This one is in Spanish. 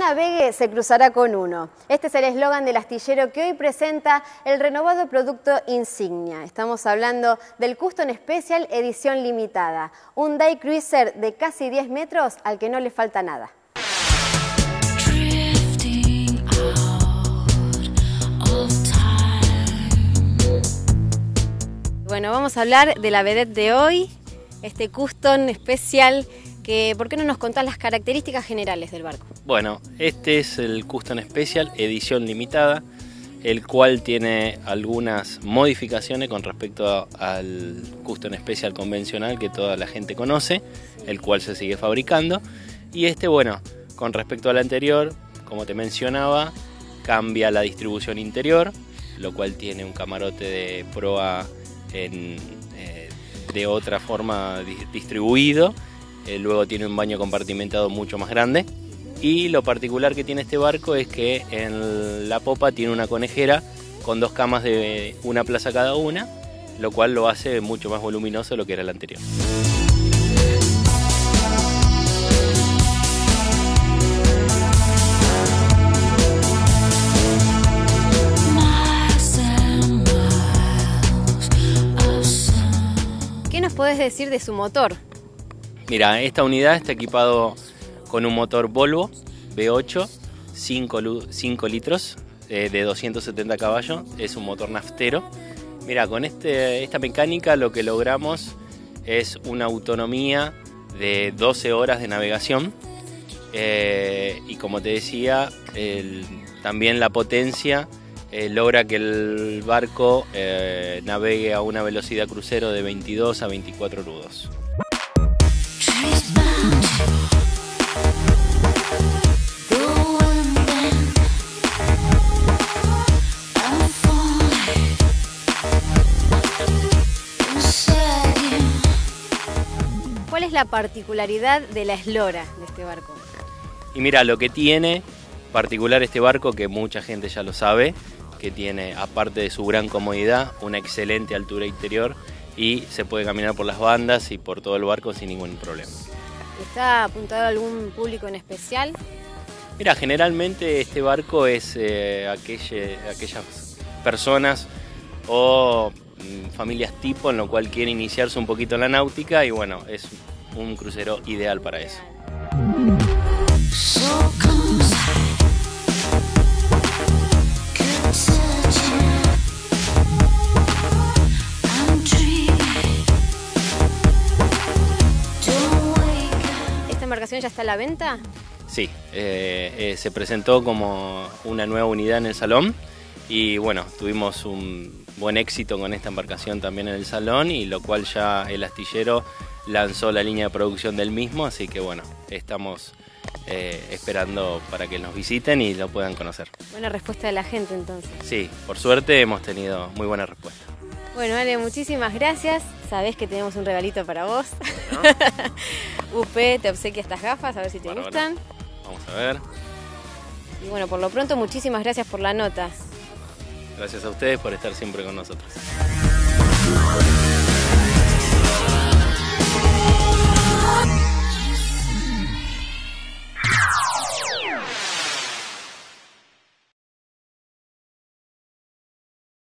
navegue se cruzará con uno. Este es el eslogan del astillero que hoy presenta el renovado producto Insignia. Estamos hablando del Custom Special edición limitada, un day cruiser de casi 10 metros al que no le falta nada. Bueno, vamos a hablar de la vedette de hoy, este Custom Special. ¿Por qué no nos contás las características generales del barco? Bueno, este es el Custom Special edición limitada, el cual tiene algunas modificaciones con respecto al Custom Special convencional que toda la gente conoce, el cual se sigue fabricando. Y este, bueno, con respecto al anterior, como te mencionaba, cambia la distribución interior, lo cual tiene un camarote de proa de otra forma distribuido. Luego tiene un baño compartimentado mucho más grande, y lo particular que tiene este barco es que en la popa tiene una conejera con 2 camas de una plaza cada una, lo cual lo hace mucho más voluminoso de lo que era el anterior. ¿Qué nos podés decir de su motor? Mira, esta unidad está equipado con un motor Volvo V8, 5 litros de 270 caballos, es un motor naftero. Mira, con esta mecánica lo que logramos es una autonomía de 12 horas de navegación, y como te decía, también la potencia logra que el barco navegue a una velocidad crucero de 22 a 24 nudos. ¿Cuál es la particularidad de la eslora de este barco? Y mira, lo que tiene particular este barco, que mucha gente ya lo sabe, que tiene, aparte de su gran comodidad, una excelente altura interior y se puede caminar por las bandas y por todo el barco sin ningún problema. ¿Está apuntado a algún público en especial? Mira, generalmente este barco es aquellas personas o familias tipo en lo cual quiere iniciarse un poquito en la náutica, y bueno, es un crucero ideal para eso. ¿Esta embarcación ya está a la venta? Sí, se presentó como una nueva unidad en el salón y bueno, tuvimos un buen éxito con esta embarcación también en el salón, y lo cual ya el astillero lanzó la línea de producción del mismo, así que bueno, estamos esperando para que nos visiten y lo puedan conocer. Buena respuesta de la gente entonces. Sí, por suerte hemos tenido muy buena respuesta. Bueno, Ale, muchísimas gracias. Sabés que tenemos un regalito para vos. ¿No? UP te obsequia estas gafas, a ver si te gustan. Vamos a ver. Y bueno, por lo pronto, muchísimas gracias por la nota. Gracias a ustedes por estar siempre con nosotros.